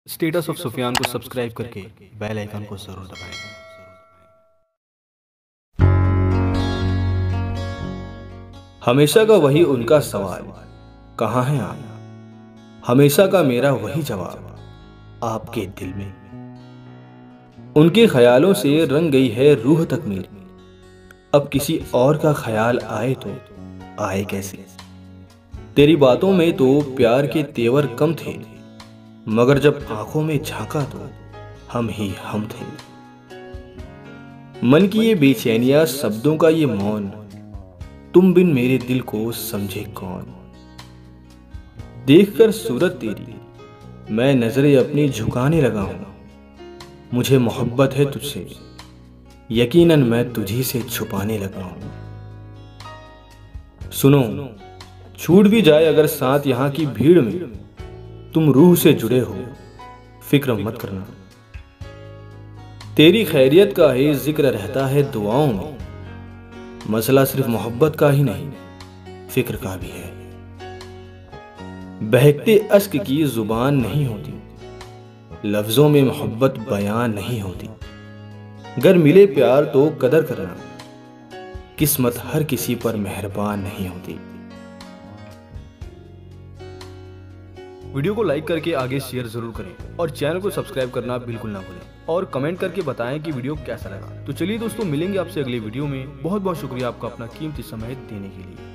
Status of Sufiyan को subscribe करके bell icon को जरूर दबाएं। हमेशा का वही उनका सवाल, कहाँ हैं आप? हमेशा का मेरा वही जवाब, आपके दिल में। उनके ख्यालों से रंग गई है रूह तक मेरी, अब किसी और का ख्याल आए तो आए कैसे। तेरी बातों में तो प्यार के तेवर कम थे, मगर जब आंखों में झांका तो हम ही हम थे। मन की ये बेचैनियां, शब्दों का ये मौन, तुम बिन मेरे दिल को समझे कौन। देखकर सूरत तेरी मैं नजरें अपनी झुकाने लगा हूं। मुझे मोहब्बत है तुझसे, यकीनन मैं तुझी से छुपाने लगा हूं। सुनो, छूट भी जाए अगर साथ यहां की भीड़ में, तुम रूह से जुड़े हो, फिक्र मत करना। तेरी खैरियत का ही जिक्र रहता है दुआओं में। मसला सिर्फ मोहब्बत का ही नहीं, फिक्र का भी है। बहकते अश्क की जुबान नहीं होती, लफ्जों में मोहब्बत बयान नहीं होती। गर मिले प्यार तो कदर करना, किस्मत हर किसी पर मेहरबान नहीं होती। वीडियो को लाइक करके आगे शेयर जरूर करें और चैनल को सब्सक्राइब करना बिल्कुल ना भूलें और कमेंट करके बताएं कि वीडियो कैसा लगा। तो चलिए दोस्तों, मिलेंगे आपसे अगले वीडियो में। बहुत बहुत शुक्रिया आपका अपना कीमती समय देने के लिए।